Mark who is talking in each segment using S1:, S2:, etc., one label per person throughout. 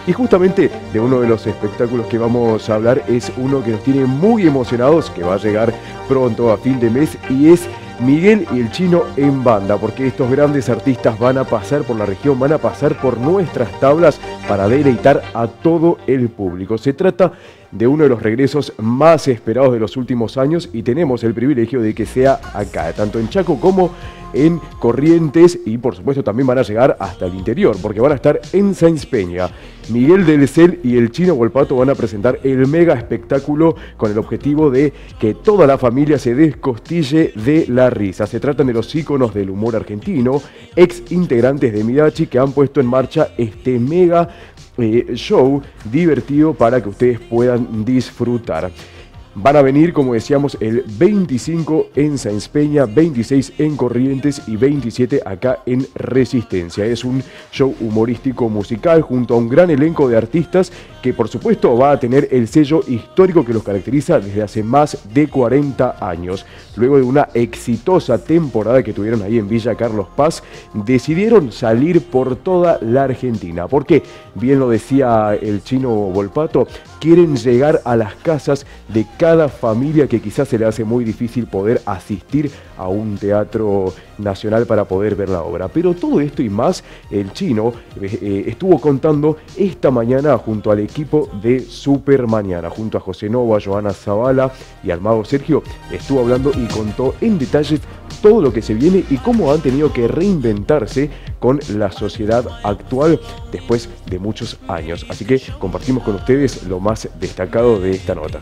S1: Y justamente de uno de los espectáculos que vamos a hablar es uno que nos tiene muy emocionados, que va a llegar pronto a fin de mes, y es Miguel y el Chino en banda, porque estos grandes artistas van a pasar por la región, van a pasar por nuestras tablas para deleitar a todo el público. Se trata de uno de los regresos más esperados de los últimos años y tenemos el privilegio de que sea acá, tanto en Chaco como en Corrientes, y por supuesto también van a llegar hasta el interior, porque van a estar en Sáenz Peña. Miguel del Cel y el Chino Volpato van a presentar el mega espectáculo con el objetivo de que toda la familia se descostille de la risa. Se tratan de los íconos del humor argentino, ex integrantes de Midachi, que han puesto en marcha este mega show divertido para que ustedes puedan disfrutar. Van a venir, como decíamos, el 25 en Sáenz Peña, 26 en Corrientes y 27 acá en Resistencia. Es un show humorístico musical junto a un gran elenco de artistas que por supuesto va a tener el sello histórico que los caracteriza desde hace más de 40 años. Luego de una exitosa temporada que tuvieron ahí en Villa Carlos Paz, decidieron salir por toda la Argentina. Porque, bien lo decía el Chino Volpato, quieren llegar a las casas de cada familia que quizás se le hace muy difícil poder asistir a un teatro nacional para poder ver la obra. Pero todo esto y más, el Chino estuvo contando esta mañana junto al equipo de Super Mañana, junto a José Nova, Joana Zavala y al mago Sergio. Estuvo hablando y contó en detalles todo lo que se viene y cómo han tenido que reinventarse con la sociedad actual después de muchos años. Así que compartimos con ustedes lo más destacado de esta nota.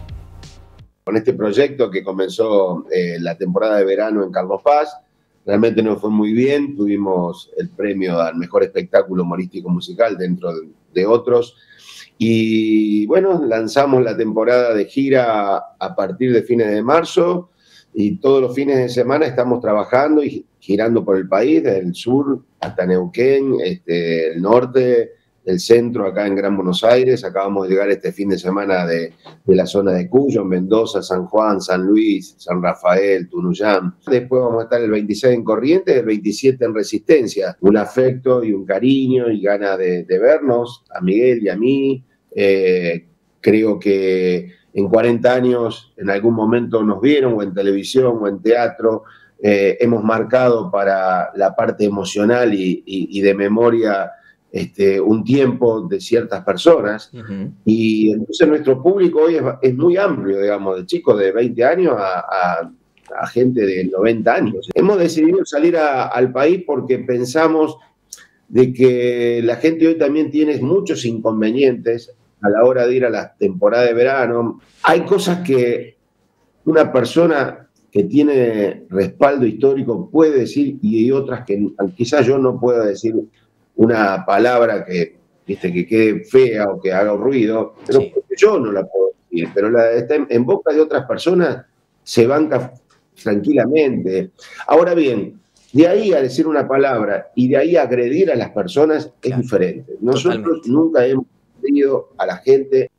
S2: Con este proyecto que comenzó la temporada de verano en Carlos Paz, realmente nos fue muy bien, tuvimos el premio al mejor espectáculo humorístico musical dentro de otros, y bueno, lanzamos la temporada de gira a partir de fines de marzo, y todos los fines de semana estamos trabajando y girando por el país, desde el sur hasta Neuquén, el norte, el centro, acá en Gran Buenos Aires. Acabamos de llegar este fin de semana de la zona de Cuyo, Mendoza, San Juan, San Luis, San Rafael, Tunuyán. Después vamos a estar el 26 en Corrientes, el 27 en Resistencia. Un afecto y un cariño y ganas de vernos, a Miguel y a mí. Creo que en 40 años en algún momento nos vieron, o en televisión o en teatro. Hemos marcado para la parte emocional y de memoria un tiempo de ciertas personas. Y entonces nuestro público hoy es muy amplio, digamos, de chicos de 20 años a gente de 90 años. Hemos decidido salir al país porque pensamos de que la gente hoy también tiene muchos inconvenientes a la hora de ir a la temporada de verano. Hay cosas que una persona que tiene respaldo histórico puede decir, y hay otras que quizás yo no pueda decir una palabra que quede fea o que haga ruido, pero sí, yo no la puedo decir, pero está en boca de otras personas, se banca tranquilamente. Ahora bien, de ahí a decir una palabra y de ahí a agredir a las personas, claro, es diferente. Nosotros totalmente nunca hemos agredido a la gente.